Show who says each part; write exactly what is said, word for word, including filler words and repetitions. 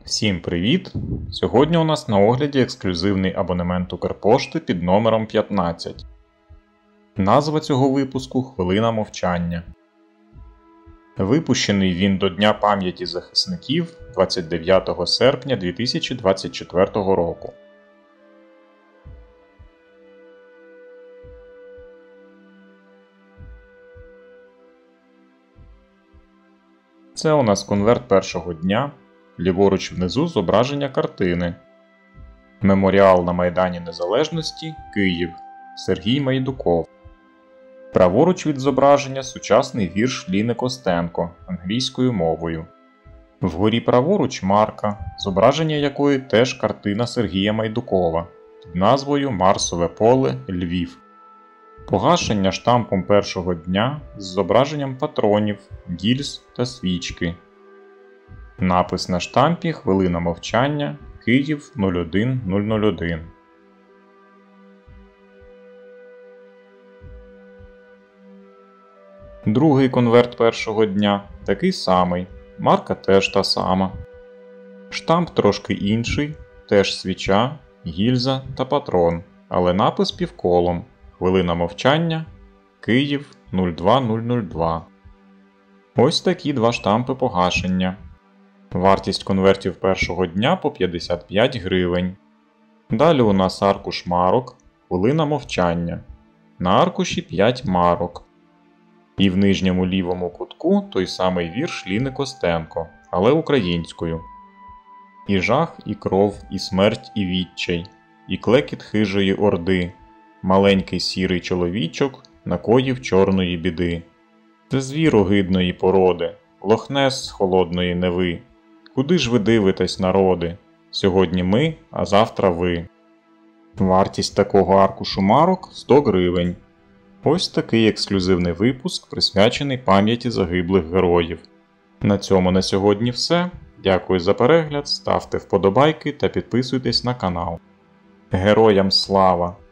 Speaker 1: Всім привіт! Сьогодні у нас на огляді ексклюзивний абонемент Укрпошти під номером п'ятнадцять. Назва цього випуску «Хвилина мовчання». Випущений він до Дня пам'яті захисників двадцять дев'ятого серпня дві тисячі двадцять четвертого року. Це у нас конверт першого дня. Ліворуч внизу зображення картини. Меморіал на Майдані Незалежності, Київ. Сергій Майдуков. Праворуч від зображення сучасний вірш Ліни Костенко англійською мовою. Вгорі праворуч марка, зображення якої теж картина Сергія Майдукова під назвою Марсове поле, Львів. Погашення штампом першого дня з зображенням патронів, гільз та свічки. Напис на штампі «Хвилина мовчання, Київ нуль один нуль нуль один». Другий конверт першого дня такий самий, марка теж та сама. Штамп трошки інший, теж свіча, гільза та патрон, але напис півколом «Хвилина мовчання, Київ нуль два нуль нуль два». Ось такі два штампи погашення. Вартість конвертів першого дня по п'ятдесят п'ять гривень. Далі у нас аркуш марок, хвилина мовчання. На аркуші п'ять марок. І в нижньому лівому кутку той самий вірш Ліни Костенко, але українською. І жах, і кров, і смерть, і відчай, і клекіт хижої орди. Маленький сірий чоловічок накоїв чорної біди. Це звір огидної породи, лохнес з холодної Неви. Куди ж ви дивитесь, народи? Сьогодні ми, а завтра ви. Вартість такого аркушу марок – сто гривень. Ось такий ексклюзивний випуск, присвячений пам'яті загиблих героїв. На цьому на сьогодні все. Дякую за перегляд, ставте вподобайки та підписуйтесь на канал. Героям слава!